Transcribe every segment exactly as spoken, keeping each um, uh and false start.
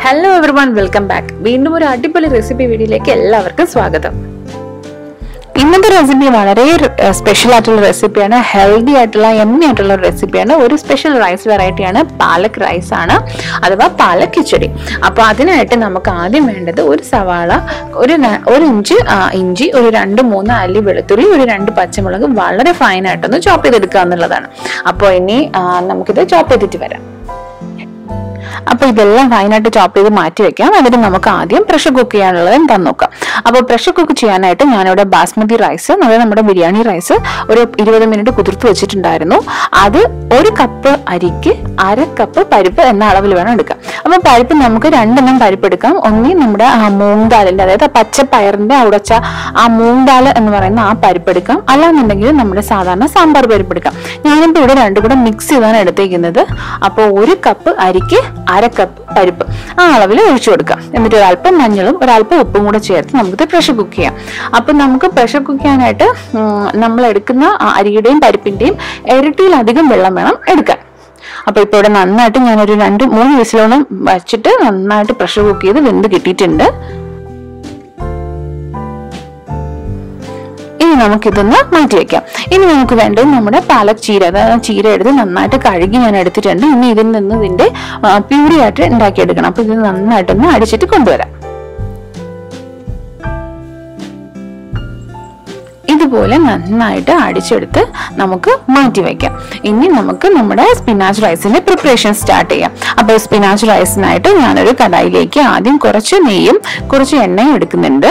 Hello everyone, welcome back. വീണ്ടും ഒരു അടിപൊളി റെസിപ്പി വീഡിയോയിലേക്ക് എല്ലാവർക്കും സ്വാഗതം. ഇന്നത്തെ റെസിപ്പി വളരെ സ്പെഷ്യൽ ആയിട്ടുള്ള റെസിപ്പിയാണ്, ഹെൽത്തി ആയിട്ടുള്ള യമ്മി ആയിട്ടുള്ള റെസിപ്പിയാണ്. ഒരു സ്പെഷ്യൽ റൈസ് വെറൈറ്റിയാണ്, പാലക് റൈസ് ആണ് അഥവാ പാലക് കിച്ചടി. അപ്പോൾ അതിനായിട്ട് നമുക്ക് ആദ്യം വേണ്ടത് ഒരു സവാള, ഒരു ഒരു ഇഞ്ച് ഇഞ്ചി, ഒരു രണ്ട് മൂന്ന് അല്ലി വെളുത്തുള്ളി, ഒരു രണ്ട് പച്ചമുളക് വളരെ ഫൈനായിട്ടൊന്ന് ചോപ്പ് ചെയ്തെടുക്കുക എന്നുള്ളതാണ്. അപ്പോൾ ഇനി നമുക്കിത് ചോപ്പ് ചെയ്തിട്ട് വരാം. അപ്പോൾ ഇതെല്ലാം ഫൈനായിട്ട് ചോപ്പ് ചെയ്ത് മാറ്റി വെക്കാം. എന്നിട്ട് നമുക്ക് ആദ്യം പ്രഷർ കുക്ക് ചെയ്യാനുള്ളത് എന്താണെന്ന് നോക്കാം. അപ്പോൾ പ്രഷർ കുക്ക് ചെയ്യാനായിട്ട് ഞാനിവിടെ ബാസ്മതി റൈസ്, അതായത് നമ്മുടെ ബിരിയാണി റൈസ്, ഒരു ഇരുപത് മിനിറ്റ് കുതിർത്ത് വെച്ചിട്ടുണ്ടായിരുന്നു. അത് ഒരു കപ്പ് അരിക്ക് അര കപ്പ് പരിപ്പ് എന്ന അളവിൽ വേണം എടുക്കാം. അപ്പോൾ പരിപ്പ് നമുക്ക് രണ്ടെണ്ണം പരിപ്പ് എടുക്കാം. ഒന്നി നമ്മുടെ ആ മൂങ് ദാലിന്റെ, അതായത് പച്ചപ്പയറിന്റെ ഉടച്ച ആ മൂങ് ദാൽ എന്ന് പറയുന്ന ആ പരിപ്പ് എടുക്കാം. അല്ലാന്നുണ്ടെങ്കിൽ നമ്മുടെ സാധാരണ സാമ്പാർ പരിപ്പ് എടുക്കാം. ഞാനിപ്പോൾ ഇവിടെ രണ്ടും കൂടെ മിക്സ് ചെയ്താണ് എടുത്തേക്കുന്നത്. അപ്പോൾ ഒരു കപ്പ് അരിക്ക് അര കപ്പ് പരിപ്പ് ആ അളവിൽ ഒഴിച്ചു കൊടുക്കാം. എന്നിട്ട് ഒരല്പം മഞ്ഞളും ഒരല്പം ഉപ്പും കൂടെ ചേർത്ത് നമുക്കിത് പ്രഷർ കുക്ക് ചെയ്യാം. അപ്പൊ നമുക്ക് പ്രഷർ കുക്ക് ചെയ്യാനായിട്ട് നമ്മൾ എടുക്കുന്ന അരിയുടെയും പരിപ്പിന്റെയും ഇരട്ടിയിലധികം വെള്ളം വേണം എടുക്കാൻ. അപ്പൊ ഇപ്പൊ ഇവിടെ നന്നായിട്ട് ഞാനൊരു രണ്ട് മൂന്ന് വിസിലോളം വച്ചിട്ട് നന്നായിട്ട് പ്രഷർ കുക്ക് ചെയ്ത് വെന്ത് കിട്ടിയിട്ടുണ്ട്. ഇനി നമുക്കിതൊന്ന് മാറ്റി വെക്കാം. ഇനി നമുക്ക് വേണ്ടത് നമ്മുടെ പാലക് ചീര, അതായത് ചീര എടുത്ത് നന്നായിട്ട് കഴുകി ഞാൻ എടുത്തിട്ടുണ്ട്. ഇനി ഇതിൽ നിന്ന് ഇതിന്റെ പ്യൂരി ആയിട്ട് ഉണ്ടാക്കിയെടുക്കണം. അപ്പൊ ഇത് നന്നായിട്ടൊന്ന് അടിച്ചിട്ട് കൊണ്ടുവരാം. ഇതുപോലെ നന്നായിട്ട് അടിച്ചെടുത്ത് നമുക്ക് മാറ്റി വെക്കാം. ഇനി നമുക്ക് നമ്മുടെ സ്പിനാച്ച് റൈസിന്റെ പ്രിപ്പറേഷൻ സ്റ്റാർട്ട് ചെയ്യാം. അപ്പോൾ സ്പിനാച്ച് റൈസിനായിട്ട് ഞാനൊരു കടായിലേക്ക് ആദ്യം കുറച്ച് നെയ്യും കുറച്ച് എണ്ണയും എടുക്കുന്നുണ്ട്.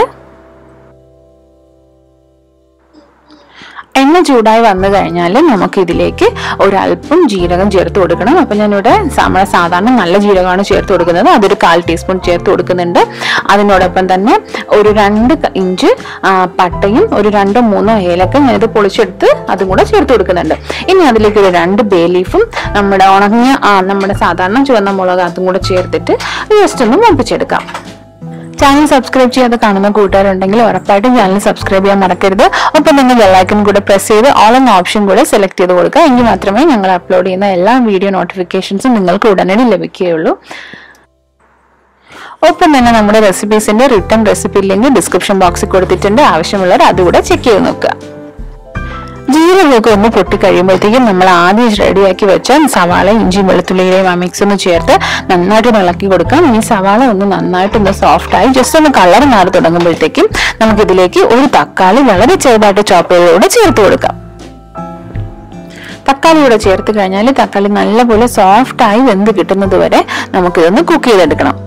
എണ്ണ ചൂടായി വന്നു കഴിഞ്ഞാൽ നമുക്ക് ഇതിലേക്ക് ഒരല്പം ജീരകം ചേർത്ത് കൊടുക്കണം. അപ്പം ഞാനിവിടെ നമ്മുടെ സാധാരണ നല്ല ജീരകമാണ് ചേർത്ത് കൊടുക്കുന്നത്. അതൊരു കാൽ ടീസ്പൂൺ ചേർത്ത് കൊടുക്കുന്നുണ്ട്. അതിനോടൊപ്പം തന്നെ ഒരു രണ്ട് ഇഞ്ച് പട്ടയും ഒരു രണ്ടോ മൂന്നോ ഏലക്ക ഞാനിത് പൊളിച്ചെടുത്ത് അതും കൂടെ ചേർത്ത് കൊടുക്കുന്നുണ്ട്. ഇനി അതിലേക്ക് ഒരു രണ്ട് ബേ ലീഫും നമ്മുടെ ഉണങ്ങിയ നമ്മുടെ സാധാരണ ചുവന്ന മുളക് അതും കൂടെ ചേർത്തിട്ട് ജസ്റ്റ് ഒന്ന് മൂപ്പിച്ചെടുക്കാം. ചാനൽ സബ്സ്ക്രൈബ് ചെയ്യാതെ കാണുന്ന കൂട്ടുകാരുണ്ടെങ്കിൽ ഉറപ്പായിട്ടും ചാനൽ സബ്സ്ക്രൈബ് ചെയ്യാൻ മറക്കരുത്. ഒപ്പം തന്നെ ബെല്ലൈക്കൺ കൂടെ പ്രസ് ചെയ്ത് ഓൾ എന്ന ഓപ്ഷൻ കൂടെ സെലക്ട് ചെയ്ത് കൊടുക്കുക. എങ്കിൽ മാത്രമേ ഞങ്ങൾ അപ്ലോഡ് ചെയ്യുന്ന എല്ലാ വീഡിയോ നോട്ടിഫിക്കേഷൻസും നിങ്ങൾക്ക് ഉടനടി ലഭിക്കുകയുള്ളൂ. ഒപ്പം തന്നെ നമ്മുടെ റെസിപ്പീസിന്റെ റിട്ടേൺ റെസിപ്പി ലിങ്ക് ഡിസ്ക്രിപ്ഷൻ ബോക്സിൽ കൊടുത്തിട്ടുണ്ട്. ആവശ്യമുള്ളവർ അതുകൂടെ ചെക്ക് ചെയ്ത് നോക്കുക. ജീരകമൊക്കെ ഒന്ന് പൊട്ടി കഴിയുമ്പോഴത്തേക്കും നമ്മൾ ആദ്യം റെഡിയാക്കി വെച്ച സവാള ഇഞ്ചി വെളുത്തുള്ളിയുടെയും ആ മിക്സ് ഒന്ന് ചേർത്ത് നന്നായിട്ട് ഇളക്കി കൊടുക്കാം. ഈ സവാള ഒന്ന് നന്നായിട്ടൊന്ന് സോഫ്റ്റ് ആയി ജസ്റ്റ് ഒന്ന് കളർ മാറി തുടങ്ങുമ്പോഴത്തേക്കും നമുക്കിതിലേക്ക് ഒരു തക്കാളി വളരെ ചെറുതായിട്ട് ചോപ്പ് ചെയ്തോടെ ചേർത്ത് കൊടുക്കാം. തക്കാളി കൂടെ ചേർത്ത് കഴിഞ്ഞാൽ തക്കാളി നല്ലപോലെ സോഫ്റ്റ് ആയി വെന്ത് കിട്ടുന്നത് വരെ നമുക്കിതൊന്ന് കുക്ക് ചെയ്തെടുക്കണം.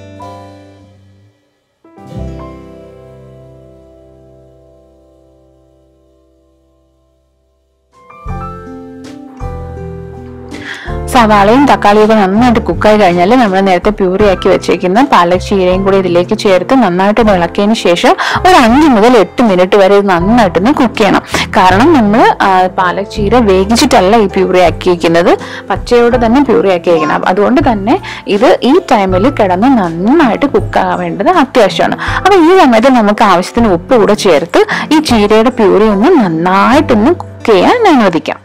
സവാളയും തക്കാളിയും ഒക്കെ നന്നായിട്ട് കുക്കായി കഴിഞ്ഞാൽ നമ്മൾ നേരത്തെ പ്യൂരിയാക്കി വെച്ചേക്കുന്ന പാലക് ചീരയും കൂടി ഇതിലേക്ക് ചേർത്ത് നന്നായിട്ട് ഇളക്കിയതിന് ശേഷം ഒരു അഞ്ച് മുതൽ എട്ട് മിനിറ്റ് വരെ ഇത് നന്നായിട്ടൊന്ന് കുക്ക് ചെയ്യണം. കാരണം നമ്മൾ പാലക് ചീര വേവിച്ചിട്ടല്ല ഈ പ്യൂരിയാക്കിയിരിക്കുന്നത്, പച്ചയോടെ തന്നെ പ്യൂരിയാക്കിയിരിക്കണം. അതുകൊണ്ട് തന്നെ ഇത് ഈ ടൈമിൽ കിടന്ന് നന്നായിട്ട് കുക്കാവേണ്ടത് അത്യാവശ്യമാണ്. അപ്പൊ ഈ സമയത്ത് നമുക്ക് ആവശ്യത്തിന് ഉപ്പ് കൂടെ ചേർത്ത് ഈ ചീരയുടെ പ്യൂരി ഒന്ന് നന്നായിട്ടൊന്ന് കുക്ക് ചെയ്യാൻ അനുവദിക്കാം.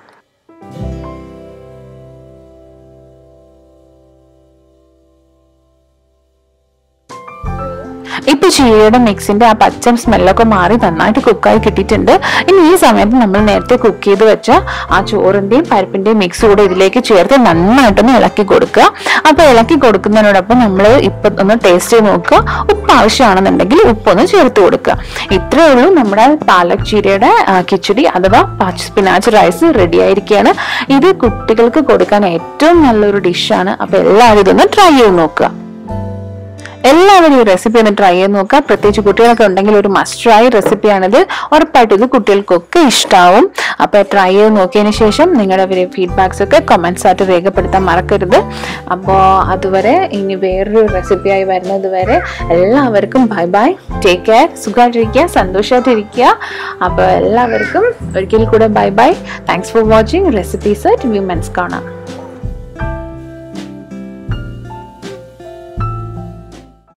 ഇപ്പൊ ചീരയുടെ മിക്സിന്റെ ആ പച്ച സ്മെല്ലൊക്കെ മാറി നന്നായിട്ട് കുക്കായി കിട്ടിയിട്ടുണ്ട്. ഇനി ഈ സമയത്ത് നമ്മൾ നേരത്തെ കുക്ക് ചെയ്ത് വെച്ച ആ ചോറിന്റെയും പരിപ്പിന്റെയും മിക്സ് കൂടെ ഇതിലേക്ക് ചേർത്ത് നന്നായിട്ടൊന്ന് ഇളക്കി കൊടുക്കുക. അപ്പൊ ഇളക്കി കൊടുക്കുന്നതിനോടൊപ്പം നമ്മൾ ഇപ്പൊ ഒന്ന് ടേസ്റ്റ് ചെയ്ത് നോക്കുക. ഉപ്പ് ആവശ്യമാണെന്നുണ്ടെങ്കിൽ ഉപ്പൊന്ന് ചേർത്ത് കൊടുക്കുക. ഇത്രയേ ഉള്ളൂ, നമ്മുടെ പാലക് ചീരയുടെ കിച്ചടി അഥവാ സ്പിനാച്ച് റൈസ് റെഡി ആയിരിക്കുകയാണ്. ഇത് കുട്ടികൾക്ക് കൊടുക്കാൻ ഏറ്റവും നല്ലൊരു ഡിഷാണ്. അപ്പൊ എല്ലാവരും ഇതൊന്ന് ട്രൈ ചെയ്ത് നോക്കുക. എല്ലാവരും ഈ റെസിപ്പി ഒന്ന് ട്രൈ ചെയ്ത് നോക്കുക. പ്രത്യേകിച്ച് കുട്ടികളൊക്കെ ഉണ്ടെങ്കിൽ ഒരു മസ്റ്റ് ട്രൈ റെസിപ്പിയാണിത്. ഉറപ്പായിട്ടും ഇത് കുട്ടികൾക്കൊക്കെ ഇഷ്ടാവും. അപ്പൊ ട്രൈ ചെയ്ത് നോക്കിയതിന് ശേഷം നിങ്ങളുടെ ഫീഡ്ബാക്സ് ഒക്കെ കമന്റ്സ് ആയിട്ട് രേഖപ്പെടുത്താൻ മറക്കരുത്. അപ്പോൾ അതുവരെ ഇനി വേറൊരു റെസിപ്പിയായി വരുന്നത് വരെ എല്ലാവർക്കും ബൈ ബൈ, ടേക്ക് കെയർ, സുഖമായിട്ടിരിക്കുക, സന്തോഷമായിട്ടിരിക്കുക. അപ്പോൾ എല്ലാവർക്കും ഒരിക്കൽ കൂടെ bye bye. Thanks for watching recipes at women's corner.